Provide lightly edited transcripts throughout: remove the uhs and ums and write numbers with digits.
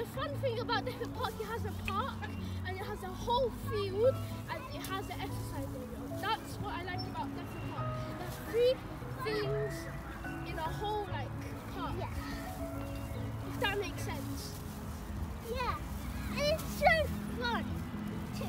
fun thing about Deptford Park, it has a park and it has a whole field and it has an exercise area. That's what I like about Deptford Park. There's 3 things in a whole park. Yeah. If that makes sense. Yeah. And it's so fun too.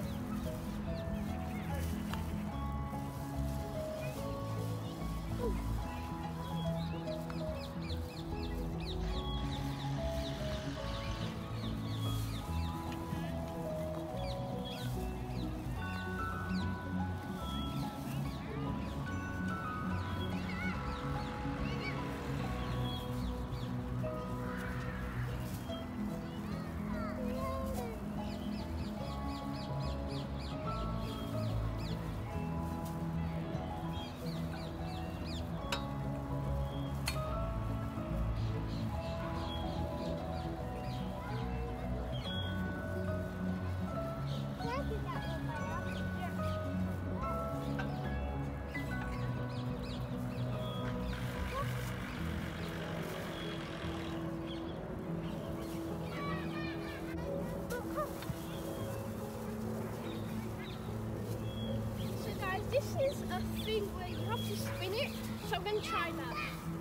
This is a thing where you have to spin it, so I'm going to try that.